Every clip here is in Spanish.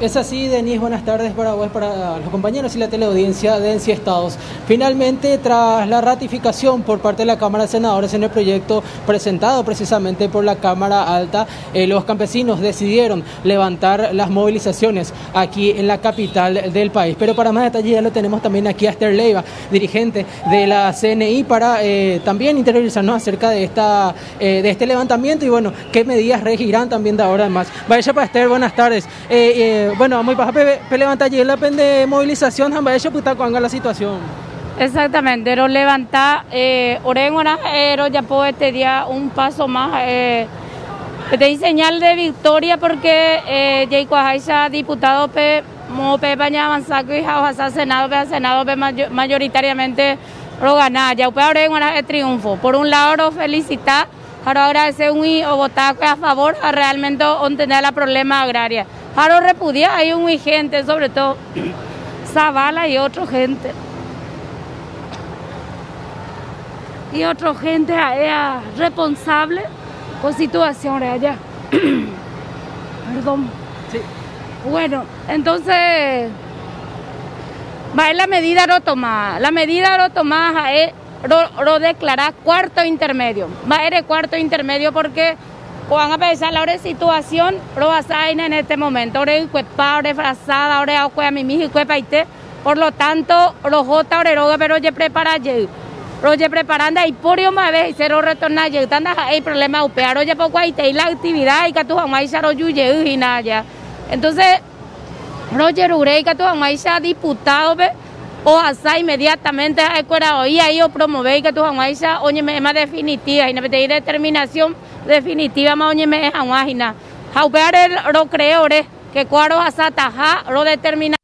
Es así, Denis, buenas tardes para vos, para los compañeros y la teleaudiencia de ENCI Estados. Finalmente, tras la ratificación por parte de la Cámara de Senadores en el proyecto presentado precisamente por la Cámara Alta, los campesinos decidieron levantar las movilizaciones aquí en la capital del país. Pero para más detalle ya lo tenemos también aquí a Esther Leiva, dirigente de la CNI, para también interiorizarnos acerca de este levantamiento y bueno, qué medidas regirán también de ahora en más. Vaya para Esther, buenas tardes. Bueno, vamos a levantar allí la de movilización, vaya a cuanga la situación. Exactamente, pero levantar, Orengona, ya puedo este día un paso más, de señal de victoria porque ya diputado mo baña avanzar que Senado mayoritariamente lo gana, ya Orengona es triunfo. Por un lado, felicitar, para agradecer o votar a favor a realmente entender la problema agraria. Para repudiar hay un gente, sobre todo Zavala y otra gente. Y otra gente responsable por situaciones allá. Perdón. Sí. Bueno, entonces, va a la medida lo tomada. La medida lo tomada es lo declarar cuarto intermedio. Va a ser cuarto intermedio porque van a pensar la situación lo va a en este momento. Por lo tanto, los J pero ya preparando ahí por una vez y cero retornar llegando hay problema upear ya poco ahí te la actividad y que tú jamás ya lo yuye y nada. Entonces, Roger Urey que tú jamás ya diputado o hasta inmediatamente a escuela hoy ahí o promover que tú jamás ya oye me más definitiva y no te determinación definitiva más oye me jamás y nada. Upear lo creo que cuadro hasta taja lo determina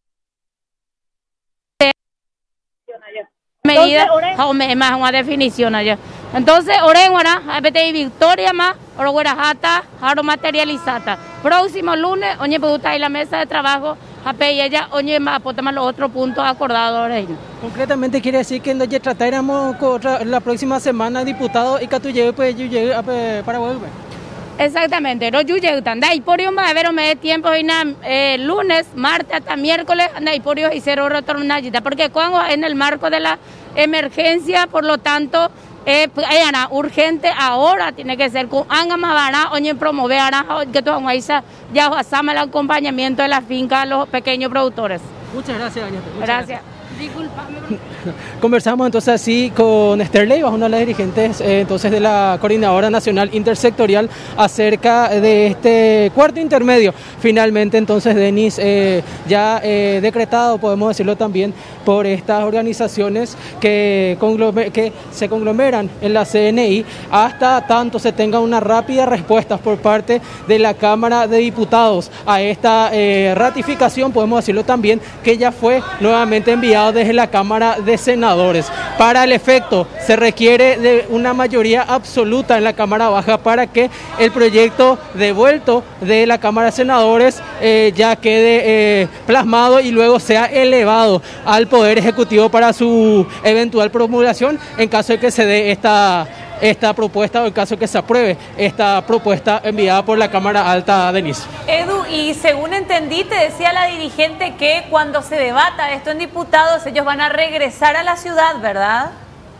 medida o más una definición allá. Entonces, Orengona, hay victoria más, Oroguerajata, Jaro materializada. Próximo lunes, oye, puede estar en la mesa de trabajo, y ella, oye, más aportamos los otros puntos acordados. Concretamente quiere decir que ya trataremos la próxima semana diputado y que tú llegues pues para volver. Exactamente, no llegué anda y por a ver me tiempo lunes, martes hasta miércoles anda y por y cero retornar porque cuando en el marco de la emergencia, por lo tanto urgente ahora tiene que ser con Angamabana oye promover que tú ya asama el acompañamiento de la finca a los pequeños productores. Muchas gracias, doña Esther. Gracias. Disculpame. Conversamos entonces así con Esther Leiva, una de las dirigentes entonces de la Coordinadora Nacional Intersectorial acerca de este cuarto intermedio. Finalmente entonces, Denis, ya decretado, podemos decirlo también, por estas organizaciones que se conglomeran en la CNI hasta tanto se tenga una rápida respuesta por parte de la Cámara de Diputados a esta ratificación, podemos decirlo también, que ya fue nuevamente enviado desde la Cámara de Senadores. Para el efecto, se requiere de una mayoría absoluta en la Cámara Baja para que el proyecto devuelto de la Cámara de Senadores ya quede plasmado y luego sea elevado al Poder Ejecutivo para su eventual promulgación en caso de que se dé esta propuesta o en caso de que se apruebe esta propuesta enviada por la Cámara Alta, Denis. Edu, y según entendí, te decía la dirigente que cuando se debata esto en diputados, ellos van a regresar a la ciudad, ¿verdad?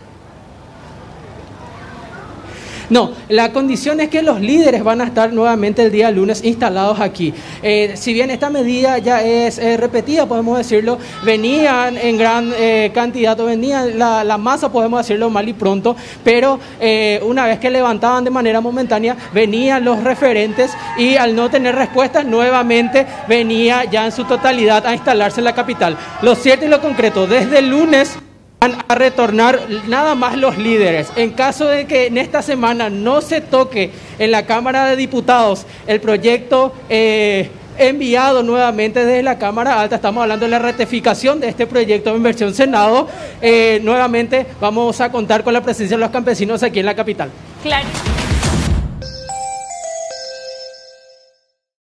No, la condición es que los líderes van a estar nuevamente el día lunes instalados aquí. Si bien esta medida ya es repetida, podemos decirlo, venían en gran cantidad, venían la masa, podemos decirlo mal y pronto, pero una vez que levantaban de manera momentánea, venían los referentes y al no tener respuestas, nuevamente venía ya en su totalidad a instalarse en la capital. Lo cierto y lo concreto, desde el lunes van a retornar nada más los líderes. En caso de que en esta semana no se toque en la Cámara de Diputados el proyecto enviado nuevamente desde la Cámara Alta, estamos hablando de la ratificación de este proyecto en versión Senado, nuevamente vamos a contar con la presencia de los campesinos aquí en la capital. Claro.